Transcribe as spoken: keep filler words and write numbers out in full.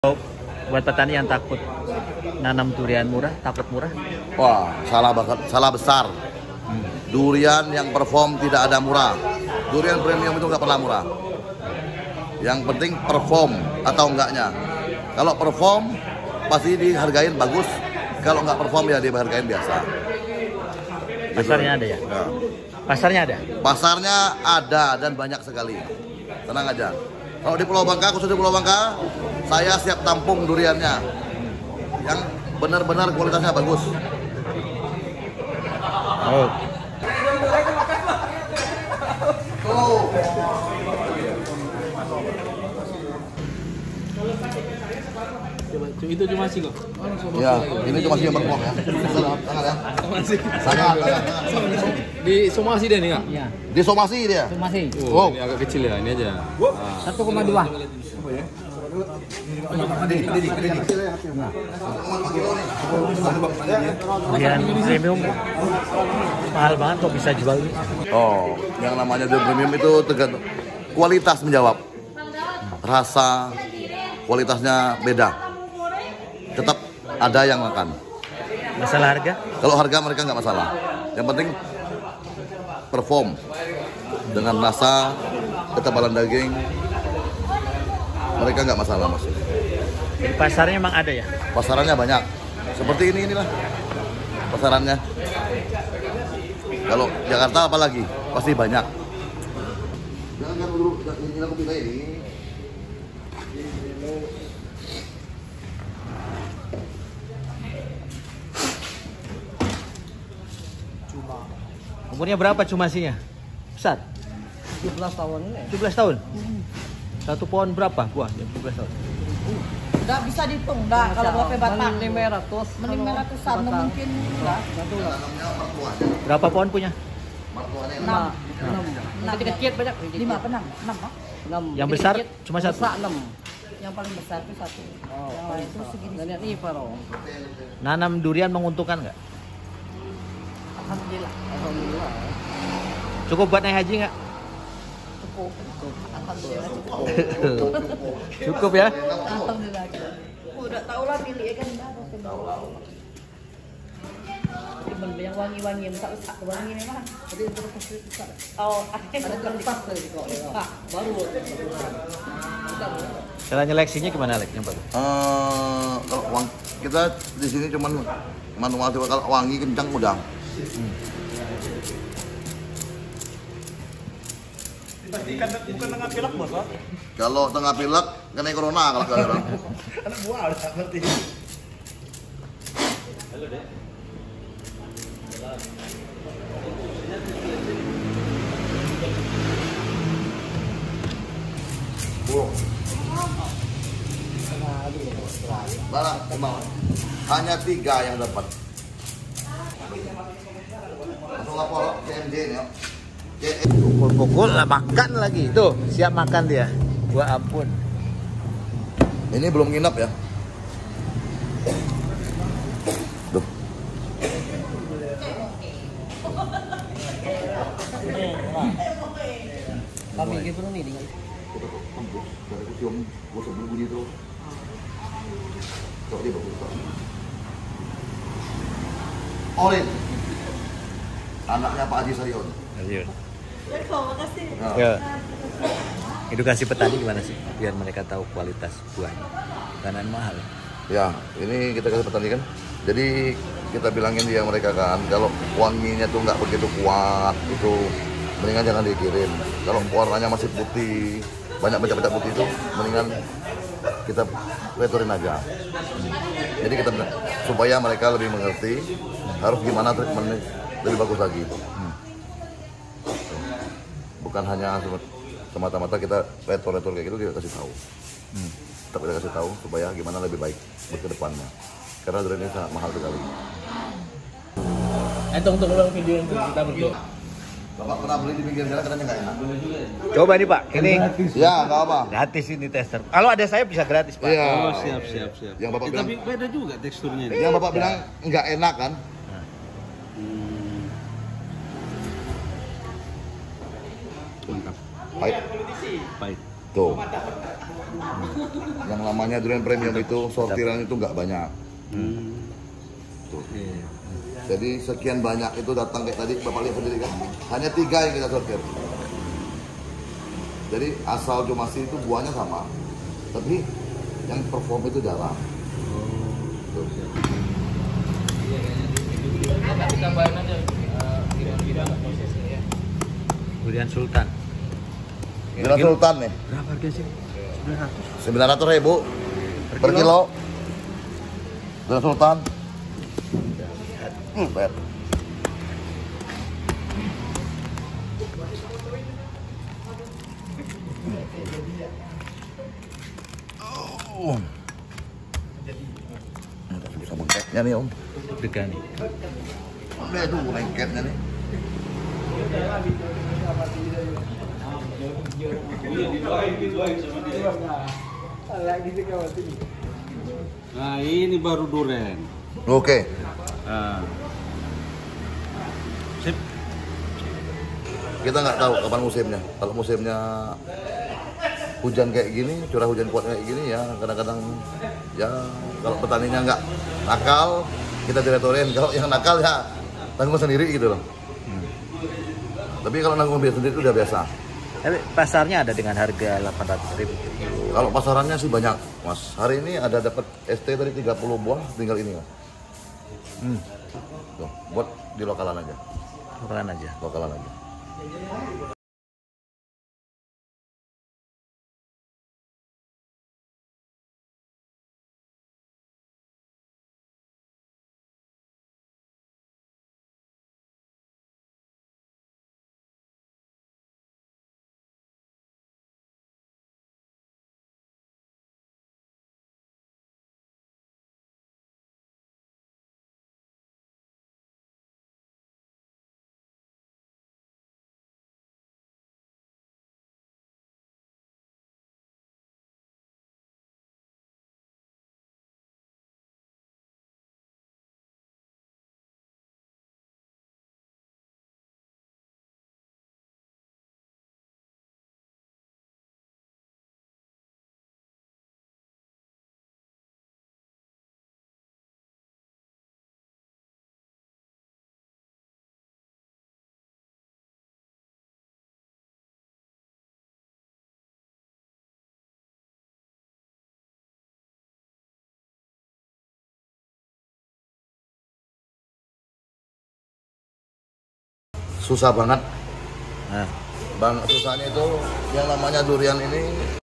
Buat petani yang takut nanam durian murah, takut murah? Wah, salah banget, salah besar. Hmm. Durian yang perform tidak ada murah. Durian premium itu nggak pernah murah. Yang penting perform atau enggaknya. Kalau perform pasti dihargain bagus. Kalau nggak perform ya dihargain biasa. Pasarnya ada ya? Ya? Pasarnya ada? Pasarnya ada dan banyak sekali. Tenang aja. Kalau di Pulau Bangka, khusus di Pulau Bangka, saya siap tampung duriannya yang benar-benar kualitasnya bagus. Oh. Tuh. Itu cuma sih kok. Ya, ini cuma sih yang berkuah ya. Tangan ya. Somasi. Tangan, tangan. Di Somasi deh nih kak? Iya. Di Somasi dia. Somasi. Oh, ini agak kecil ya, ini aja. Satu koma dua. Durian premium mahal banget kok bisa jual ini. Oh, yang namanya durian premium itu tergantung kualitas menjawab. Rasa, kualitasnya beda. Tetap ada yang makan. Masalah harga? Kalau harga mereka nggak masalah. Yang penting perform dengan rasa, ketebalan daging, mereka nggak masalah maksudnya. Di pasarnya emang ada ya? Pasarannya banyak. Seperti ini inilah pasarannya. Kalau Jakarta apalagi pasti banyak. Jangan dulu ini aku pilih ini. Umurnya berapa cumasinya? Besar? tujuh belas tahun ini. tujuh belas tahun? Satu pohon berapa buahnya tujuh belas tahun? Nggak bisa dihitung, nggak kalau berapa batang. lima ratus. lima ratusan mungkin. Nggak. Berapa pohon punya? Enam. Enam. Kecil banyak. Lima apa enam? Enam, Pak? Enam. Yang besar cuma satu? Besar enam. Yang paling besar itu satu. Oh, Yang lain itu segini. dan yang ini Faro. Nanam durian menguntungkan nggak? Alhamdulillah. Alhamdulillah. Cukup buat naik haji nggak? Cukup. Alhamdulillah cukup. Cukup ya? Alhamdulillah. Udah tahu lah pilih ya kan. Beli yang wangi-wangi, yang tak wangi ini mah. Jadi untuk besar. Oh, ada kertas kok. Baru. Cara nyeleksinya gimana, Lek? Yang bagus? Uh, kalau wang, kita di sini cuman manual, kalau wangi kencang udah. Hmm. Bukan tengah pilek bos, Pak. Kalau tengah pilek kena corona kalau kalian. Anak buah udah ngerti. Halo, Dek. Oh. Barang, hanya tiga yang dapat. Langsung lapor C M D ya. Pukul-pukul lah, makan lagi. Tuh, siap makan dia. Gua ampun. Ini belum nginep ya. Duh. Kami gitu nih dengan Dari cium gua sebelum bunyi itu. Kok dia bagus banget. Orin. Anaknya Pak Haji Sarion. Lanjut. Makasih. Nah. Ya. Edukasi petani gimana sih biar mereka tahu kualitas buahnya? Karena mahal. Ya, ini kita kasih petani kan. Jadi kita bilangin dia mereka kan, kalau wanginya tuh nggak begitu kuat, itu mendingan jangan dikirim. Kalau warnanya masih putih, banyak baca-baca putih itu, mendingan kita returin aja. Hmm. Jadi kita supaya mereka lebih mengerti harus gimana treatmentnya lebih bagus lagi. Hmm. Bukan hanya semata-mata kita retor-retor kayak gitu, kita kasih tahu. Hmm. Tapi kita kasih tahu supaya gimana lebih baik buat kedepannya. Karena durian ini sangat mahal sekali. Eh, tunggu tunggu ulang video yang kita berdua. Bapak pernah beli di pinggir jalan katanya nggak enak. Coba nih Pak, ini Ya nggak apa. gratis ini tester. Kalau ada saya bisa gratis Pak. Iya. Oh, siap siap siap. Yang Bapak Eh, bilang, tapi beda juga teksturnya ini. yang Bapak bilang nggak enak kan? Hmm. Mantap. Pahit. Pahit. Tuh. Yang namanya durian premium itu sortiran itu nggak banyak. Hmm. Tuh. Iya. Jadi sekian banyak itu datang kayak tadi Bapak lihat sendiri kan. Hanya tiga yang kita sortir. Jadi asal Jomasi itu buahnya sama, tapi yang perform itu jarang. Tuh. Durian Sultan. Durian Sultan nih. Berapa harga sih? sembilan ratus. sembilan ratus ribu per kilo. Durian Sultan. Hmm, bayar. Oh. Nggak susah bengkeknya nih om. Deg-degan nih. Udah itu lengketnya nih. Nah ini baru durian. Oke. Nah. Sip. Kita nggak tahu kapan musimnya. Kalau musimnya hujan kayak gini, curah hujan kuat kayak gini ya kadang-kadang ya kalau petaninya nggak nakal kita diretorin. Kalau yang nakal ya tanggung sendiri gitu loh. Hmm. Tapi kalau nanggung biaya sendiri itu udah biasa. Tapi pasarnya ada dengan harga delapan ratus ribu. Kalau pasarannya sih banyak, Mas. Hari ini ada dapat S T tadi tiga puluh buah, tinggal ini, Mas. Hmm. Tuh, buat di lokalan aja. Lokalan aja. Lokalan aja. Susah banget. Nah, Bang, susahnya itu yang namanya durian ini